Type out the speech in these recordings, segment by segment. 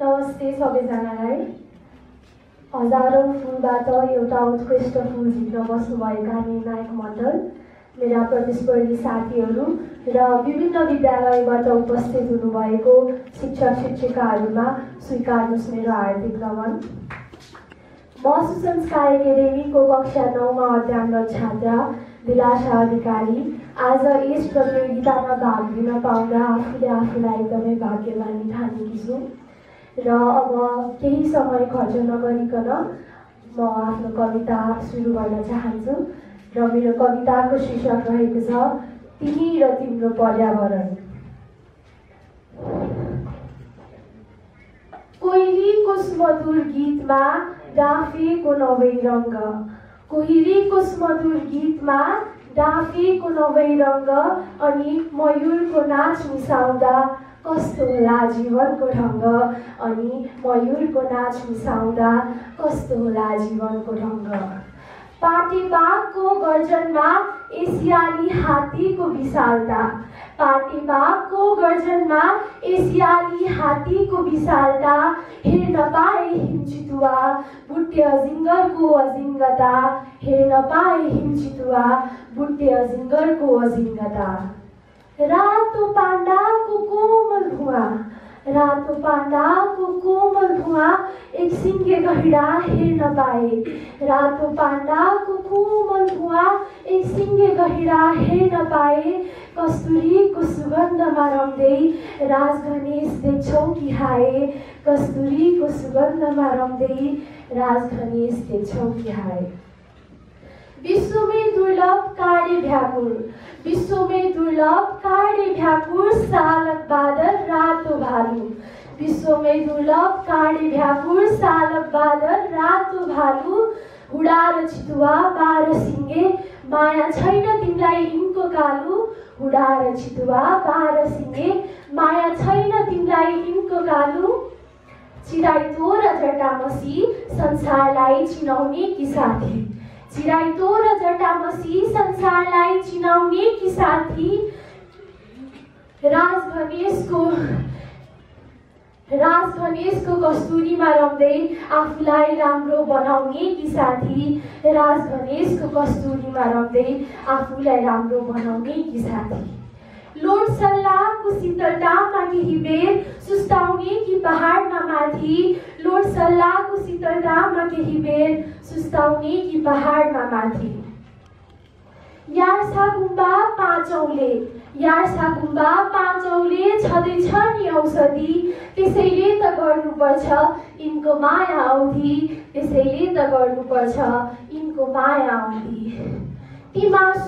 नमस्ते सबैजनालाई। हजारौं फुलबाट एउटा उत्कृष्ट फुल झिक्न बस्नुभएका निर्णायक मण्डल, मेरा प्रतिस्पर्धी साथीहरू र विभिन्न विद्यालयबाट उपस्थित हुनुभएको शिक्षक शिक्षिकाहरूमा स्वीकार्नुहोस् मेरो हार्दिक नमन। म सुसंस्कार एकाडेमीको कक्षा 9 मा अध्ययनरत छात्रा दिलासा अधिकारी आज यस प्रतियोगितामा भाग लिन पाउँदा आफूलाई एकदमै भाग्यमानी ठानेकी छु र अब केही समय खर्च नगरिकन म आफ्नो कविता सुरु गर्न चाहन्छु र मेरो कविताको शीर्षक रहेको छ तिमी र तिम्रो पर्यावरण। कोइलीको सुमधुर गीतमा डाँफेको नवै रङ्ग, कोइलीको सुमधुर गीतमा डाँफेको नवै रङ्ग, अनि मयूरको नाच मिसाउँदा कस्तो होला जीवनको ढङ्ग, अनि मयूरको नाच मिसाउँदा कस्तो होला जीवनको ढङ्ग। पाटेबाघको गर्जनमा एसियाली हात्तीको विशालता, पाटेबाघको गर्जनमा एसियाली हात्तीको विशालता, हेर्न पाए हिमचितुवा बुट्टे अजिङ्गरको अजिङ्गता, हेर्न पाए हिमचितुवा बुट्टे अजिङ्गरको अजिङ्गता। रातो पाण्डाको कोमल भुवा, रातो पाण्डाको कोमल भुवा एक सिङ्गे गहिरा हेर्न पाए, रातो पाण्डाको कोमल भुवा एक सिङ्गे गहिरा हेर्न पाए। कस्तुरीको सुगन्धमा रम्दै राजगणेश देख्छौ कि हाय, कस्तुरीको सुगन्धमा रम्दै राजगणेश देख्छौ कि हाय। विश्वमै दुर्लभ काँडे भ्याकुर, विश्वमै दुर्लभ काँडे भ्याकुर सालक बादल रातो भालु, विश्वमै दुर्लभ काँडे भ्याकुर सालक बादल रातो भालु। हुडार चितुवा 12 सिङ्गे माया छैन तिमीलाई यिनको कालु, हुडार चितुवा 12 सिङ्गे माया छैन तिमीलाई यिनको कालु। चिराइतो र जटामसी संसारलाई चिनाउने कि साथी, चिराइतो र जटामसी संसारलाई चिनाउने कि साथी। राजगणेशको कस्तुरीमा रम्दै आफूलाई राम्रो बनाउने कि साथी, राजगणेशको कस्तुरीमा रम्दै आफूलाई राम्रो बनाउने कि साथी। लोड सल्लाहको शीतलतामा केही बेर सुस्ताउने कि पहाडमा माथि, लोड सल्लाहको शीतलतामा केही बेर सुस्ताउने कि पहाडमा माथि। यार्सा गुम्बा पाँचौले, यार्सा गुम्बा पाँचौले छँदैछ नि औषधि, त्यसैले त गर्नुपर्छ यिनको माया औधी, त्यसैले त गर्नुपर्छ यिनको माया औधी। ती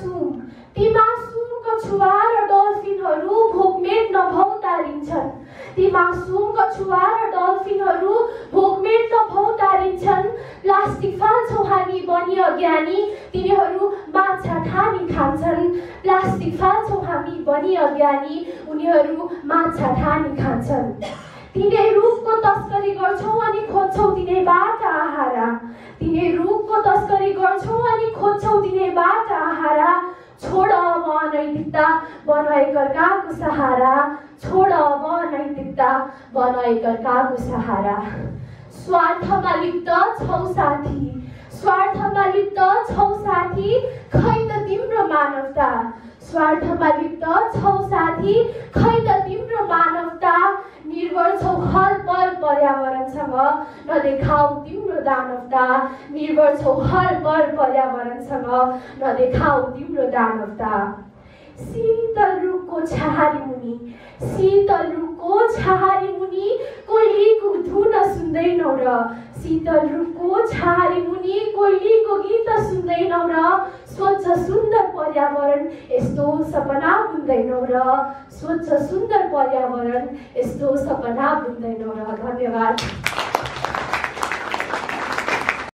मासुम कछुवा र डल्फिनहरू भोकमेट नभौ तारिन्छन्, ती मासुम कछुवा र डल्फिनहरू भोकमेट नभौ तारिन्छन्। प्लास्टिक फाल्छौ हामी बनी अज्ञानी, तिनीहरू माछा ठानी खान्छन्, प्लास्टिक फाल्छौ हामी बनी अज्ञानी, उनीहरू माछा ठानी खान्छन्। तिनै रुखको तस्करी गर्छौ अनि खोज्छौ तिनैबाट आहारा, तिनै रुखको तस्करी गर्छौ अनि खोज्छौ तिनैबाट आहारा। छोड अब अनैतिकता बन एकअर्काको सहारा, छोड अब अनैतिकता बन एकअर्काको सहारा। स्वार्थमा लिप्त छौ साथी, स्वार्थमा लिप्त छौ साथी, खै त तिम्रो मानवता, स्वार्थमा लिप्त छौ साथी, खै त तिम्रो मानवता। निर्भर छौ हर पल पर्यावरणसँग, नदेखाऊ तिम्रो दानवता, निर्भर छौ हर पल पर्यावरणसँग, नदेखाऊ तिम्रो दानवता। शीतल रुखको छहारी मुनि, शीतल रुखको छहारी मुनि कोइलीको धुन सुन्दैनौ र, शीतल रुखको छहारी मुनि कोइलीको गीत सुन्दैनौ र। स्वच्छ सुन्दर पर्यावरण यस्तो सपना बुन्दैनौ र, स्वच्छ सुन्दर पर्यावरण यस्तो सपना बुन्दैनौ र। धन्यवाद।